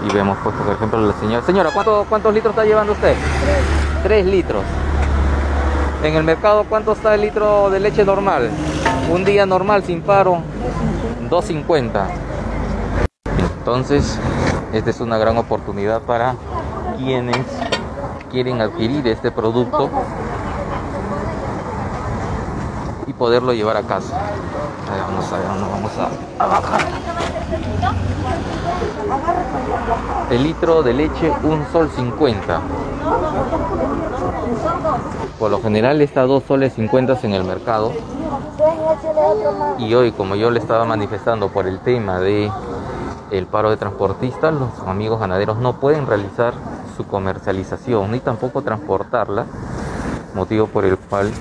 Y vemos, pues, por ejemplo, la señora, ¿cuántos litros está llevando usted? 3 litros. En el mercado, ¿cuánto está el litro de leche normal? Un día normal, sin paro, 2.50. Entonces, esta es una gran oportunidad para quienes quieren adquirir este producto y poderlo llevar a casa. Vamos a bajar. El litro de leche, $1.50. Por lo general está $2.50 en el mercado. Y hoy, como yo le estaba manifestando por el tema de el paro de transportistas, los amigos ganaderos no pueden realizar su comercialización ni tampoco transportarla, motivo por el cual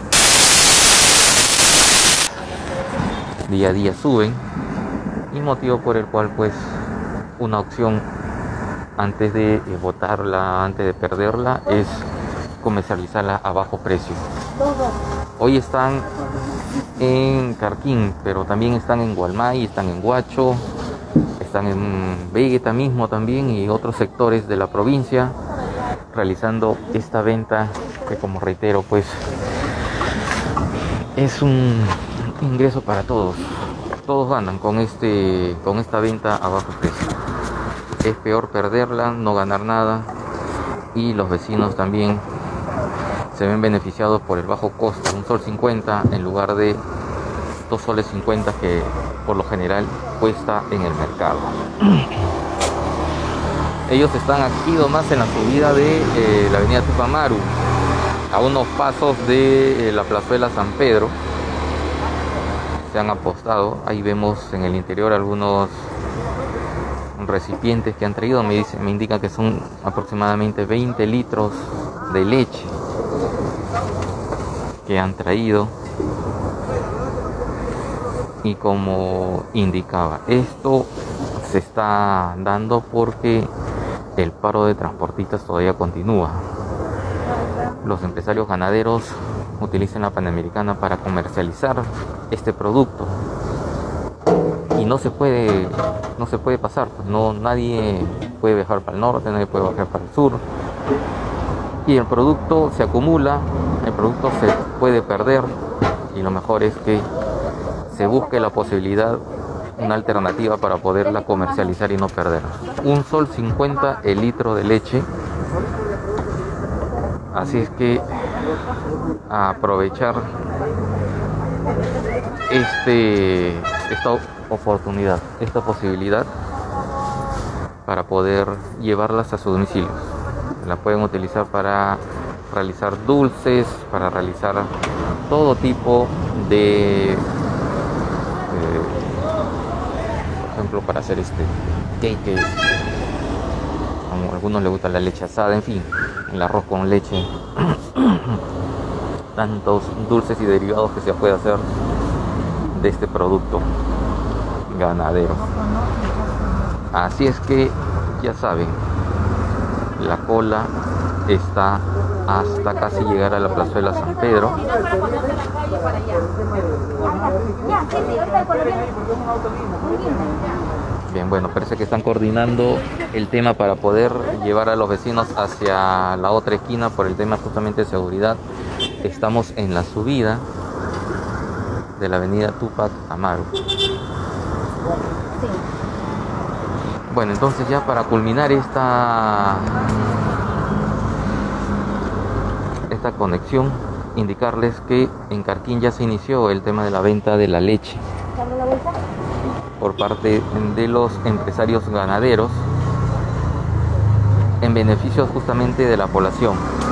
día a día suben, y motivo por el cual, pues, una opción antes de botarla, antes de perderla, es comercializarla a bajo precio. Hoy están en Carquín, pero también están en Gualmay, están en Huacho, están en Vegeta mismo también, y otros sectores de la provincia, realizando esta venta que, como reitero, pues es un ingreso para todos. Todos ganan con esta venta a bajo precio. Es peor perderla, no ganar nada, y los vecinos también se ven beneficiados por el bajo costo, $1.50 en lugar de $2.50 que por lo general cuesta en el mercado. Ellos están aquí nomás en la subida de la avenida Tupac Amaru, a unos pasos de la plazuela San Pedro. Se han apostado. Ahí vemos en el interior algunos recipientes que han traído. Me indican que son aproximadamente 20 litros de leche que han traído. Y como indicaba, esto se está dando porque el paro de transportistas todavía continúa. Los empresarios ganaderos utilizan la Panamericana para comercializar este producto y no se puede pasar, pues nadie puede viajar para el norte, nadie puede viajar para el sur, y el producto se acumula, el producto se puede perder, y lo mejor es que se busque la posibilidad, una alternativa para poderla comercializar y no perderla. $1.50 el litro de leche. Así es que a aprovechar esta oportunidad, esta posibilidad, para poder llevarlas a su domicilio. La pueden utilizar para realizar dulces, para realizar todo tipo de, por ejemplo, para hacer cakes. A algunos les gusta la leche asada, en fin, el arroz con leche, tantos dulces y derivados que se puede hacer de este producto ganadero. Así es que ya saben, la cola está hasta casi llegar a la plazuela San Pedro. Bien, bueno, parece que están coordinando el tema para poder llevar a los vecinos hacia la otra esquina por el tema justamente de seguridad. Estamos en la subida de la avenida Tupac Amaru. Bueno, entonces ya para culminar esta conexión, indicarles que en Carquín ya se inició el tema de la venta de la leche por parte de los empresarios ganaderos en beneficio justamente de la población.